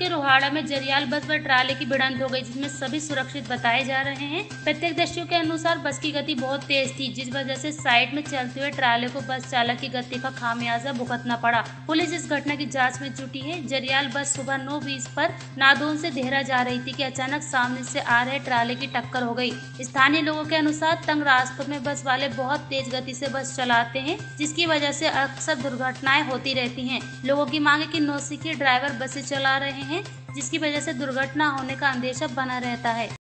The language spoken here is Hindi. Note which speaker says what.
Speaker 1: रोहाड़ा में जरियाल बस व ट्राले की भिड़ंत हो गई, जिसमें सभी सुरक्षित बताए जा रहे हैं। प्रत्यक्षदर्शियों के अनुसार बस की गति बहुत तेज थी, जिस वजह से साइड में चलते हुए ट्राले को बस चालक की गति का खामियाजा भुगतना पड़ा। पुलिस इस घटना की जांच में जुटी है। जरियाल बस सुबह 9:20 पर नादौन से देहरा जा रही थी कि अचानक सामने से आ रहे ट्राले की टक्कर हो गई। स्थानीय लोगों के अनुसार तंग रास्तों में बस वाले बहुत तेज गति से बस चलाते हैं, जिसकी वजह से अक्सर दुर्घटनाएं होती रहती हैं। लोगों की मांग है कि नौसिखिए ड्राइवर बसें चला रहे हैं, जिसकी वजह से दुर्घटना होने का अंदेशा बना रहता है।